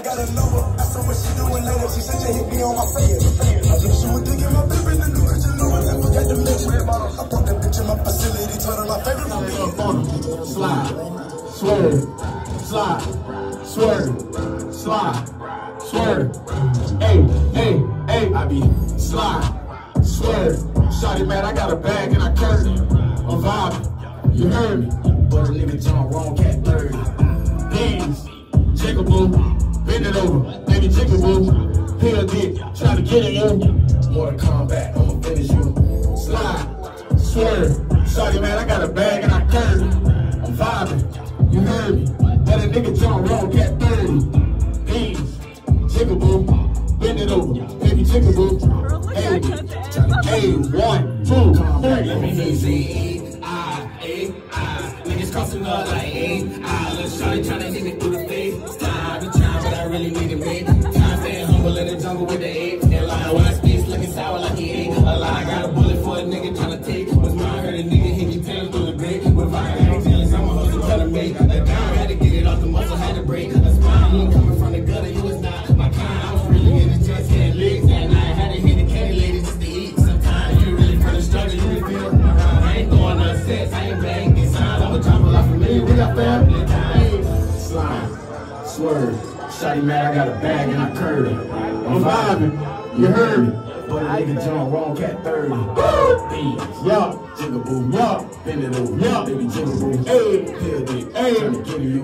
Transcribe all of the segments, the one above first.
gotta know her. I saw what she doing later. She said, hit me on my face. I just she was digging my baby in the new kitchen. I forgot to mention. I put that bitch in my facility. Told her my favorite movie. Slide, swerve, slide, swerve, slide, swerve. Hey, hey, hey. I be slide, swerve. Shawty, man, I got a bag and I carry it. I'm vibing, you heard me. But a nigga John wrong, cat 30. Beans, jigaboo, bend it over, baby jigaboo. Pill dick, try to get it in. Mortal Kombat, I'ma finish you. Slide, swerve. Shawty, man, I got a bag and I carry it. I'm vibing, you heard me. But a nigga John wrong, cat 30. Beans, jigaboo, bend it over, baby jigaboo. Hey, hey, 1, 2, 3. Let me hear you say niggas crossing up like little shawty tryna hit me through the face. Time to time, but I really need it, babe. Time staying humble in the jungle with the apes. And lying when I speak, looking sour like he ate. A lie, got a bullet for a nigga tryna take. Was mine, heard a nigga hit me tail through the grave. With fire, I ain't jealous, I'm a hustle, tryna make. A down, had to get it off the muscle, had to break. A smile, you coming from the gutter, you was not my kind. I was really in the chest, had legs. And I had to hit the candy lady just to eat. Sometimes you really from the struggle, you really feel. I ain't going upset, I ain't banging signs. I'm a drop a lot from me, we got family time. Slide, swerve. Shawty, man, I got a bag and I curve it. I'm vibing, you heard me. But a nigga John wrong, cat 30. Beans, yup, jigaboo, yup, bend it over, yup, baby jigaboo. Hey, pill dick, hey, tryna get you.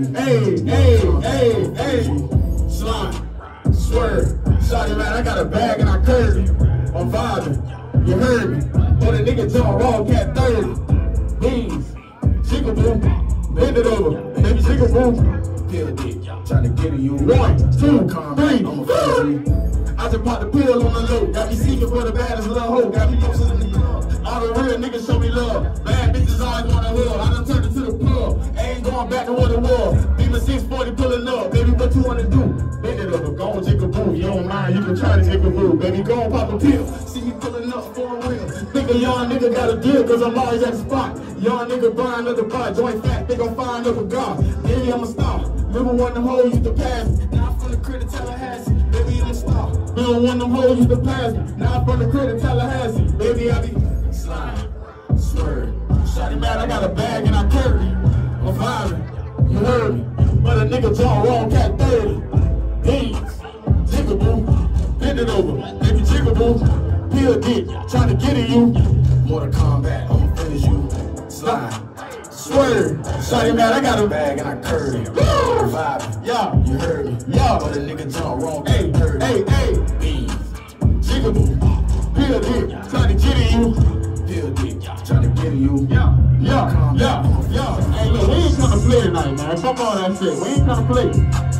Hey, hey. Slide, swerve. Shawty, man, I got a bag and I curve it. I'm vibing, you heard me. But a nigga John wrong, cat 30. Beans, jigaboo, bend it over, baby jigaboo. Pill dick, tryna get you. 1, 2, 3. I'm a finish. I just popped the pill on the low. Got me seeking for the baddest little hoe. Got me posted in the club. All the real niggas show me love. Bad bitches always wanna hug. I done turned it to the plug. Ain't going back to what it was. Beamer 640 pulling up. Baby, what you wanna do? Bend it over, go and jigaboo. You don't mind, you can try to jigaboo. Baby, go and pop a pill. See me pulling up for a real. Nigga, young nigga got a deal, cause I'm always at the spot. Young nigga buying another pot. Joint fat, they gon' find up a god. Baby, I'm a star. Remember when them hoes used to pass me. Now I'm from the crib to Tallahassee. Baby, I'm a star. We don't want them hoes used to pass me. Now I'm from the crib to Tallahassee. Baby, I be slide, swerve. Shawty, man, I got a bag and I carry it. I'm vibing, you heard me. But a nigga John wrong, cat 30. Beans, jigaboo, bend it over, baby jigaboo. Pill dick, tryna get at you. Mortal Kombat, I'ma finish you. Slide, swerve. Shawty, man, I got a bag and I curve it. Vibing, yeah, you heard me. Yeah, but a nigga John wrong, hey, hey, hey. Beans, jigaboo, pill dick, tryna get at you. Pill dick, tryna get at you. Yeah. Hey, look, we ain't gonna play tonight, man. Fuck all that shit. We ain't gonna play.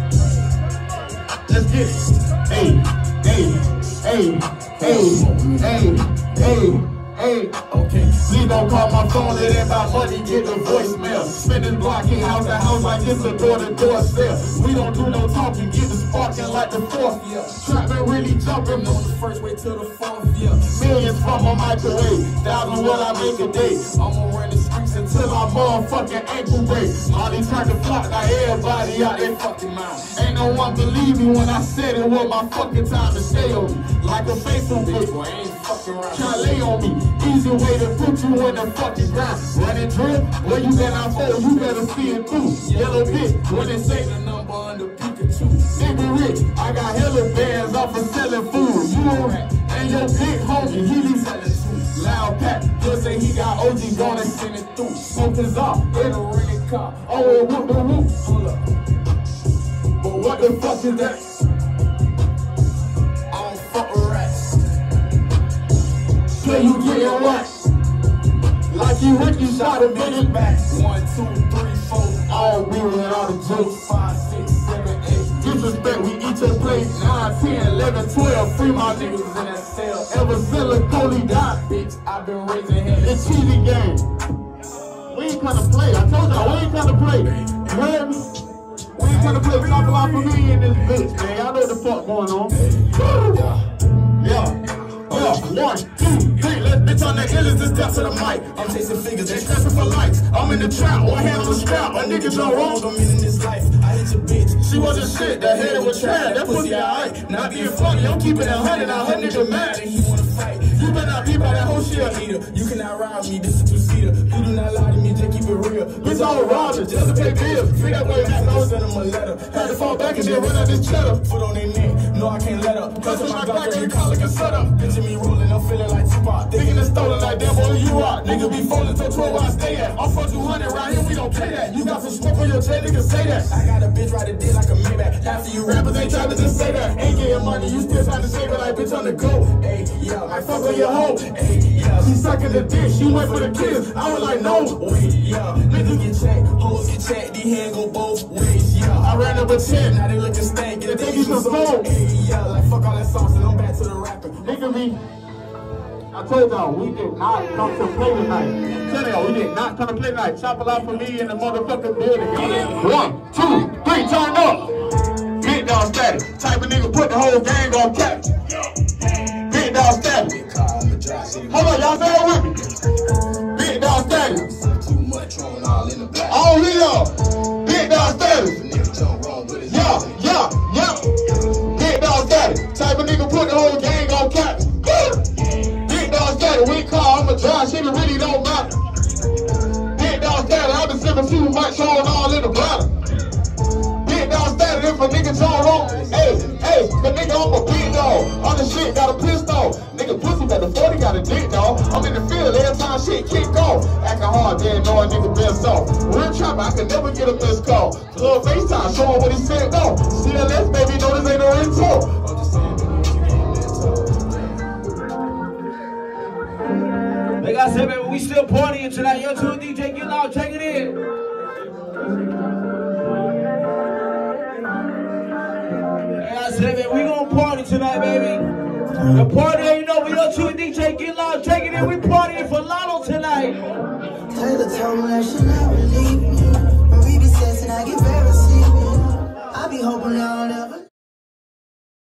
Let's get it. Hey. Okay. Please don't call my phone, it ain't about money, get the voicemail. Spinning blocking house to house like it's a door-to-door sale. We don't do no talking, get the sparking like the fourth year. Trapping really jumping on the first way to the fourth year. Millions from a microwave, thousands what I make a day. I'ma run the streets until my motherfucking ankle break. All these trying to flock, now everybody out they fucking mouth. Ain't no one believe me when I said it was my fucking time to stay on me. Like a faithful bitch, boy, ain't fucking around. Try lay on me. Easy way to put you in the fucking ground. Running drip, where you better unfold, you better see it through. Yellow bitch, when they say the number under Pikachu. Nigga rich, I got hella bands off of selling food. You know that, and your big homie, he be selling too. Loud pack, just say he got OG gonna send it through. Smoke his off, in a rented car. Oh, whoop the whoop, hold up. But what the fuck is that? I don't fuck with rats. Play you getting what? Like you Ricky shot a minute back. 1, 2, 3, 4. All we with all the jokes. 5, 6, 7, 8. Disrespect, we eat your plate. 9, 10, 11, 12. Free my niggas in that cell. Ever since a Cody died, bitch, I've been raising hell. It's cheating game. We ain't trying to play. I told y'all, we ain't trying to play. You heard me? We ain't trying to play. We not a lot for me in this bitch, man. Y'all know what the fuck going on. Yeah. 1, 2, 3, let's bitch on that illest and step to the mic. I'm chasing figures, they stressing for likes. I'm in the trap, one hand on the strap. A nigga done wrong, I'm in this life. I hit your bitch, she wasn't shit, that head was trash. That pussy alright, not being funny, I'm keeping it 100, now her nigga mad and he wanna fight. You better not be by that whole shit, leader. You cannot ride me, this is two-seater. You do not lie to me, just keep it real. Bitch, I'm a Roger, just to pay bills. Free that boy back, I was sending him a letter. Had to fall back and then run out this cheddar. Foot on their neck, no I can't let up. Cause my back and collar can set up. Picture me rolling, I'm feeling like Tupac. Thinking it's stolen like damn boy, you are. Nigga be folding till 12 where I stay at. I'm for 200 right here, we don't pay that. You got some smoke on your jet, nigga say that. I got a bitch ride a dick like a Maybach. After you rappers ain't trying to just say that. Ain't getting money, you still trying to save it like bitch on the go. Hey, yeah, I fuck on your hoe. Hey, yeah, she sucking the dick, she went for the kids. I was like, no, wait, yeah. Niggas get checked, hoes get checked, these hands go both ways, yeah. I ran up a 10, now they looking stank, they think you some soul. Hey, yeah, like fuck all that sauce and I'm back to the rapper. Nigga me, I told y'all, we did not come to play tonight. I'm telling y'all, we did not come to play tonight. Chop a lot for me in the motherfucking building. 1, 2, 3, turn up. Big dog status, type of nigga put the whole gang on cap. Big dog status. Hold on, y'all say it with me. Big dog status. Too much on all in the black. Oh, yeah. Big dog status. Yeah. Big dog status. Type of nigga put the whole gang on cap. Big dog status. We call, I'm a drive, shit really don't matter. Big dog status. I've been sipping too much on all in the bladder. Big dog status. If a nigga turn wrong, hey, the nigga I'm a big dog. All the shit got a pistol. Nigga pussy got the 40, got a dick dog. I'm in the field every time shit kick off. Acting hard, then know a nigga best off. Real trapper, I could never get a missed call. Club FaceTime, show him what he said though. CLS, baby, know this ain't no rental. I'm just saying, like I said, baby, we still partying tonight. Yo, to the DJ, get loud, check it in. Like I said, baby, we gonna party tonight, baby. The party, you know, we go to a DJ, get loud, check it in. We partying for Lotto tonight. Taylor told me that she never leave me. Marie be sassing, I get very sleepy. I be hoping y'all